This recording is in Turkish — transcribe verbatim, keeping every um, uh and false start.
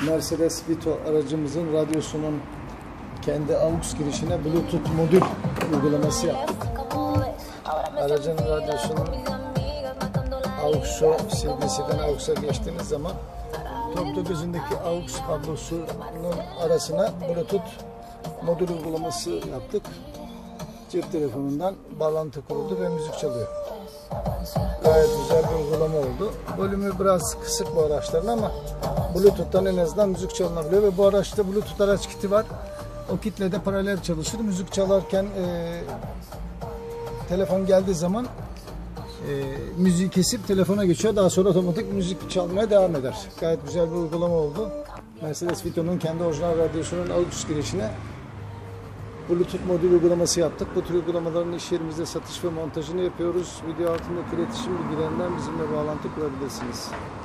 Mercedes Vito aracımızın radyosunun kendi aux girişine Bluetooth modül uygulaması yaptık. Aracın radyosunun aux'u, C D C'den aux'a geçtiğiniz zaman top dokuzundaki aux kablosunun arasına Bluetooth modül uygulaması yaptık. Cep telefonundan bağlantı kuruldu ve müzik çalıyor. Gayet güzel bir uygulama oldu. Volümü biraz kısık bu araçların ama Bluetooth'tan en azından müzik çalınabiliyor ve bu araçta Bluetooth araç kiti var. O kitle de paralel çalışır. Müzik çalarken e, telefon geldiği zaman e, müziği kesip telefona geçiyor. Daha sonra otomatik müzik çalmaya devam eder. Gayet güzel bir uygulama oldu. Mercedes Vito'nun kendi orijinal radyosunun aux girişine Bluetooth modül uygulaması yaptık. Bu tür uygulamaların iş yerimizde satış ve montajını yapıyoruz. Video altındaki iletişim bilgilerinden bizimle bağlantı kurabilirsiniz.